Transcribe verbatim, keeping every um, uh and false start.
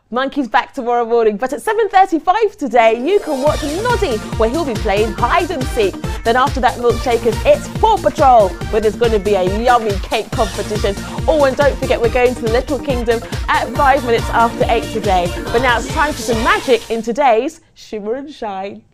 Monkey's back tomorrow morning, but at seven thirty-five today, you can watch Noddy, where he'll be playing hide and seek. Then after that, Milkshakers, it's Paw Patrol, where there's going to be a yummy cake competition. Oh, and don't forget, we're going to the Little Kingdom at five minutes after eight today. But now it's time for some magic in today's Shimmer and Shine.